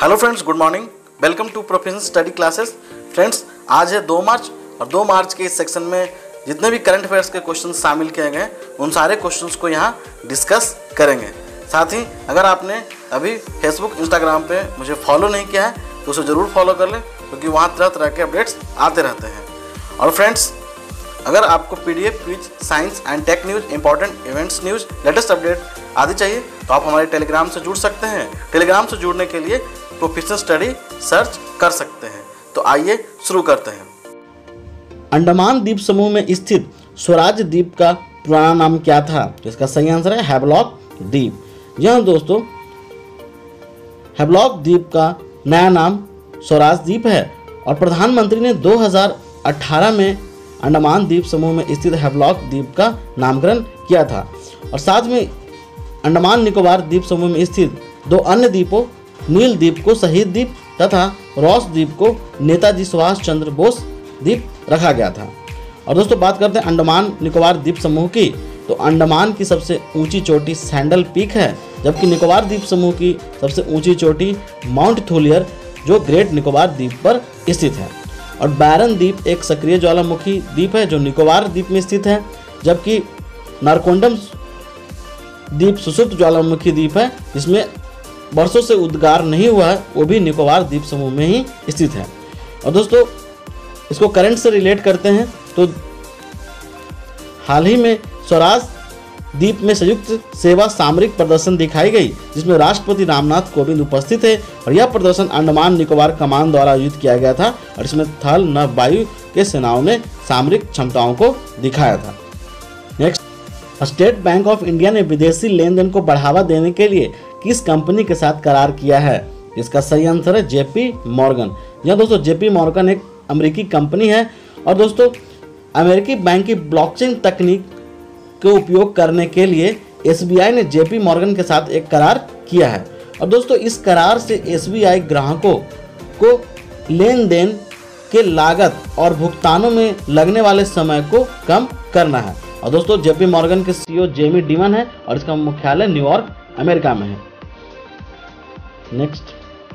Hello friends, good morning. Welcome to professional study classes. Friends, आज है 2 मार्च और 2 मार्च के इस सेक्शन में जितने भी करंट अफेयर्स के क्वेश्चन शामिल किए गए उन सारे क्वेश्चंस को यहाँ डिस्कस करेंगे। साथ ही अगर आपने अभी फेसबुक इंस्टाग्राम पे मुझे फॉलो नहीं किया है तो उसे ज़रूर फॉलो कर लें, क्योंकि वहाँ तरह तरह के अपडेट्स आते रहते हैं। और फ्रेंड्स, अगर आपको PDF, quiz, science and tech news, important events news, latest update आदि चाहिए तो आप हमारे टेलीग्राम से जुड़ सकते हैं। टेलीग्राम से जुड़ने के लिए प्रोफेशनल स्टडी सर्च कर सकते हैं। तो आइए शुरू करते हैं। अंडमान द्वीप समूह में स्थित स्वराज द्वीप का पुराना नाम क्या था? इसका सही आंसर है हैवलॉक द्वीप। जी हाँ दोस्तों, हैवलॉक द्वीप का नया नाम स्वराज द्वीप है और प्रधानमंत्री ने 2018 में अंडमान द्वीप समूह में स्थित हैवलॉक द्वीप का नामकरण किया था। और साथ में अंडमान निकोबार द्वीप समूह में स्थित 2 अन्य द्वीपों नील द्वीप को शहीद द्वीप तथा रॉस द्वीप को नेताजी सुभाष चंद्र बोस द्वीप रखा गया था। और दोस्तों, बात करते हैं अंडमान निकोबार द्वीप समूह की, तो अंडमान की सबसे ऊंची चोटी सैंडल पीक है, जबकि निकोबार द्वीप समूह की सबसे ऊंची चोटी माउंट थोलियर जो ग्रेट निकोबार द्वीप पर स्थित है। और बैरन द्वीप एक सक्रिय ज्वालामुखी द्वीप है जो निकोबार द्वीप में स्थित है, जबकि नारकोंडम द्वीप सुषुप्त ज्वालामुखी द्वीप है जिसमें वर्षों से उद्गार नहीं हुआ है, वो भी निकोबार द्वीप समूह में ही स्थित है। और दोस्तों, इसको करंट से रिलेट करते हैं तो हाल ही में स्वराज द्वीप में संयुक्त सेवा सामरिक प्रदर्शन दिखाई गई, जिसमें राष्ट्रपति रामनाथ कोविंद उपस्थित है। और यह प्रदर्शन अंडमान निकोबार कमान द्वारा आयोजित किया गया था और इसमें थल, नभ, वायु के सेनाओं ने सामरिक क्षमताओं को दिखाया था। Next, State Bank of India ने विदेशी लेन देन को बढ़ावा देने के लिए किस कंपनी के साथ करार किया है? इसका सही आंसर है जेपी मॉर्गन। यह दोस्तों जेपी मॉर्गन एक अमेरिकी कंपनी है और दोस्तों अमेरिकी बैंक की ब्लॉकचेन तकनीक के उपयोग करने के लिए एसबीआई ने जेपी मॉर्गन के साथ एक करार किया है। और दोस्तों, इस करार से एसबीआई ग्राहकों को लेन देन के लागत और भुगतानों में लगने वाले समय को कम करना है। और दोस्तों, जेपी मॉर्गन के सीईओ जेमी डिमन है और इसका मुख्यालय न्यूयॉर्क, अमेरिका में है। नेक्स्ट,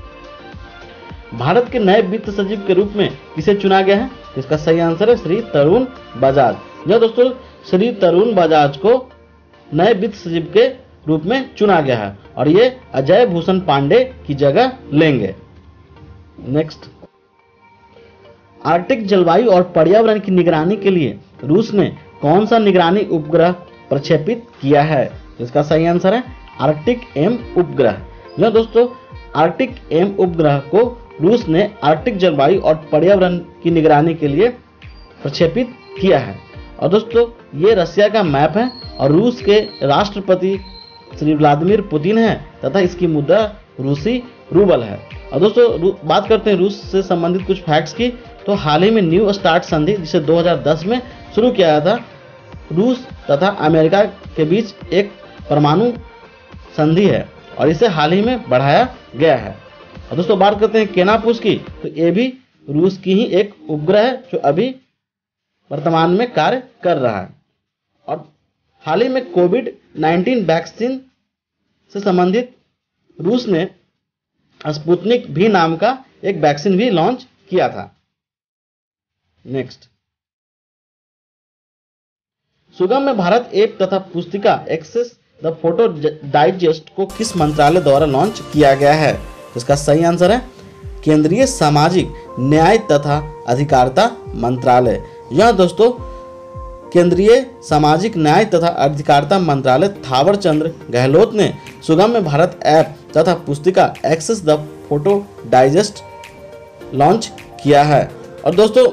भारत के नए वित्त सचिव के रूप में किसे चुना गया है? इसका सही आंसर है श्री तरुण बजाज। यह दोस्तों श्री तरुण बजाज को नए वित्त सचिव के रूप में चुना गया है और ये अजय भूषण पांडे की जगह लेंगे। नेक्स्ट, आर्कटिक जलवायु और पर्यावरण की निगरानी के लिए रूस ने कौन सा निगरानी उपग्रह प्रक्षेपित किया है? इसका सही आंसर है आर्कटिक एम उपग्रह। यह दोस्तों आर्कटिक एम उपग्रह को रूस ने आर्कटिक जलवायु और पर्यावरण की निगरानी के लिए प्रक्षेपित किया है। और दोस्तों, ये रसिया का मैप है और रूस के राष्ट्रपति श्री व्लादिमीर पुतिन है तथा इसकी मुद्रा रूसी रूबल है। और दोस्तों, बात करते हैं रूस से संबंधित कुछ फैक्ट्स की, तो हाल ही में न्यू स्टार्ट संधि जिसे 2010 में शुरू किया गया था, रूस तथा अमेरिका के बीच एक परमाणु संधि है और इसे हाल ही में बढ़ाया गया है। और दोस्तों, बात करते हैं केनापुस की, तो ये भी रूस की ही एक उपग्रह है जो अभी वर्तमान में कार्य कर रहा है। और हाल ही में कोविड-19 वैक्सीन से संबंधित रूस ने स्पुतनिक भी नाम का एक वैक्सीन भी लॉन्च किया था। नेक्स्ट, सुगम्य भारत ऐप तथा पुस्तिका एक्सेस द फोटो डाइजेस्ट को किस मंत्रालय द्वारा लॉन्च किया गया है? इसका सही आंसर है केंद्रीय सामाजिक न्याय तथा अधिकारिता मंत्रालय। यह दोस्तों केंद्रीय सामाजिक न्याय तथा अधिकारिता मंत्रालय थावर चंद गहलोत ने सुगम्य भारत ऐप तथा पुस्तिका access the photo digest launch किया है। और दोस्तों,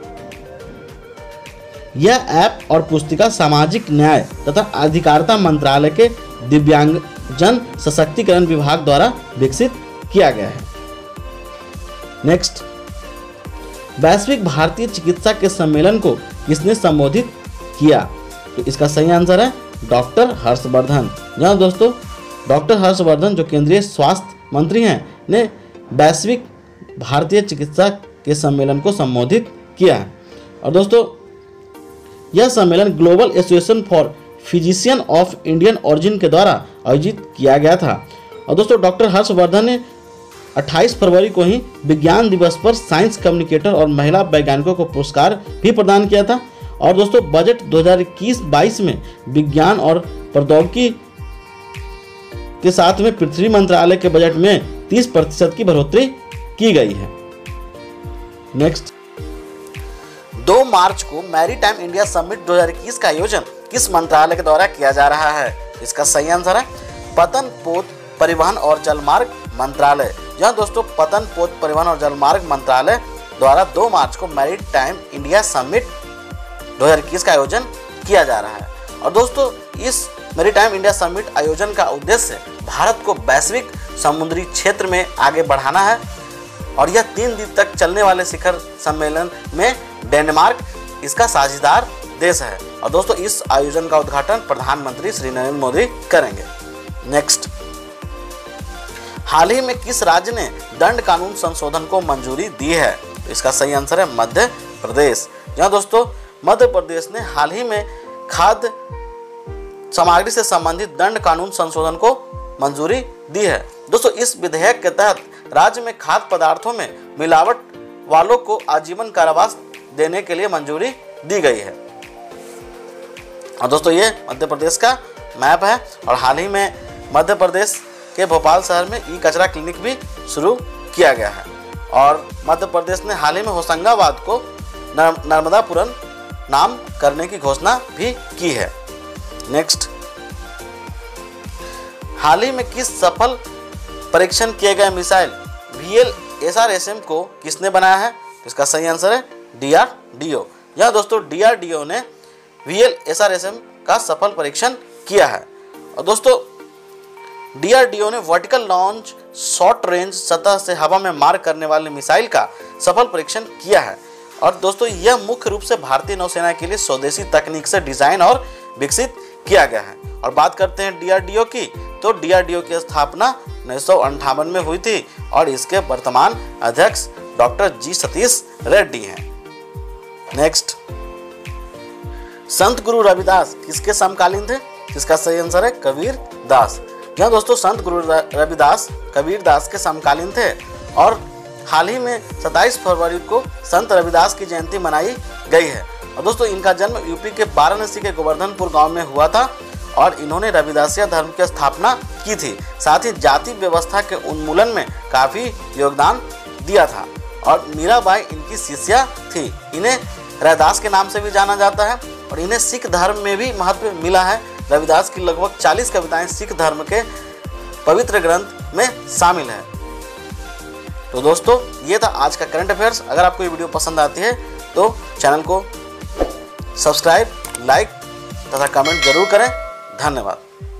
यह ऐप और पुस्तिका सामाजिक न्याय तथा अधिकारिता मंत्रालय के दिव्यांगजन सशक्तिकरण विभाग द्वारा विकसित किया गया है। नेक्स्ट, वैश्विक भारतीय चिकित्सा के सम्मेलन को किसने संबोधित किया? तो इसका सही आंसर है डॉक्टर हर्षवर्धन। जहाँ दोस्तों डॉक्टर हर्षवर्धन जो केंद्रीय स्वास्थ्य मंत्री हैं ने वैश्विक भारतीय चिकित्सा के सम्मेलन को संबोधित किया है। और दोस्तों, यह सम्मेलन global association for physician of Indian origin के द्वारा आयोजित किया गया था। और दोस्तों, डॉक्टर हर्षवर्धन ने 28 फरवरी को ही विज्ञान दिवस पर साइंस कम्युनिकेटर और महिला वैज्ञानिकों को पुरस्कार भी प्रदान किया था। और दोस्तों बजट 2021-22 में विज्ञान और प्रौद्योगिकी के साथ में पृथ्वी मंत्रालय के बजट में 30% की बढ़ोतरी की गई है। नेक्स्ट, 2 मार्च को मैरीटाइम इंडिया समिट 2021 का आयोजन किस मंत्रालय के द्वारा किया जा रहा है? इसका सही आंसर है पतन पोत परिवहन और जलमार्ग मंत्रालय। जहां दोस्तों पतन पोत परिवहन और जलमार्ग मंत्रालय द्वारा 2 मार्च को मैरीटाइम इंडिया समिट 2021 का आयोजन किया जा रहा है। और दोस्तों इस मैरीटाइम इंडिया समिट आयोजन का उद्देश्य भारत को वैश्विक समुद्री क्षेत्र में आगे बढ़ाना है। और यह 3 दिन तक चलने वाले शिखर सम्मेलन में डेनमार्क इसका साझेदार देश है। और दोस्तों इस आयोजन का उद्घाटन प्रधानमंत्री श्री नरेंद्र मोदी करेंगे। नेक्स्ट, हाल ही में किस राज्य ने दंड कानून संशोधन को मंजूरी दी है? इसका सही आंसर है मध्य प्रदेश। जहां दोस्तों मध्य प्रदेश ने हाल ही में खाद्य सामग्री से संबंधित दंड कानून संशोधन को मंजूरी दी है। दोस्तों इस विधेयक के तहत राज्य में खाद्य पदार्थों में मिलावट वालों को आजीवन कारावास देने के लिए मंजूरी दी गई है। और दोस्तों ये मध्य प्रदेश का मैप है। और हाल ही में मध्य प्रदेश के भोपाल शहर में ई कचरा क्लिनिक भी शुरू किया गया है। और मध्य प्रदेश ने हाल ही में होशंगाबाद को नर्मदापुरम नाम करने की घोषणा भी की है। नेक्स्ट, हाल ही में किस सफल परीक्षण किए गए मिसाइल VLSRSM को किसने बनाया है? इसका सही आंसर है DRDO। यहाँ दोस्तों DRDO ने VLSRSM का सफल परीक्षण किया है। और दोस्तों DRDO ने वर्टिकल लॉन्च शॉर्ट रेंज सतह से हवा में मार करने वाले मिसाइल का सफल परीक्षण किया है। और दोस्तों यह मुख्य रूप से भारतीय नौसेना के लिए स्वदेशी तकनीक से डिजाइन और विकसित किया गया है। और बात करते हैं DRDO की, तो DRDO की स्थापना 1958 में हुई थी और इसके वर्तमान अध्यक्ष डॉक्टर G सतीश रेड्डी हैं। नेक्स्ट, संत गुरु रविदास किसके समकालीन थे? इसका सही आंसर है कबीर दास। यहाँ दोस्तों संत गुरु रविदास कबीर दास के समकालीन थे। और हाल ही में 27 फरवरी को संत रविदास की जयंती मनाई गई है। और दोस्तों इनका जन्म यूपी के वाराणसी के गोवर्धनपुर गांव में हुआ था और इन्होंने रविदासिया धर्म की स्थापना की थी। साथ ही जाति व्यवस्था के उन्मूलन में काफ़ी योगदान दिया था। और मीराबाई इनकी शिष्या थी। इन्हें रैदास के नाम से भी जाना जाता है और इन्हें सिख धर्म में भी महत्व मिला है। रविदास की लगभग 40 कविताएं सिख धर्म के पवित्र ग्रंथ में शामिल है। तो दोस्तों ये था आज का करंट अफेयर्स। अगर आपको ये वीडियो पसंद आती है तो चैनल को सब्सक्राइब, लाइक तथा कमेंट जरूर करें। धन्यवाद।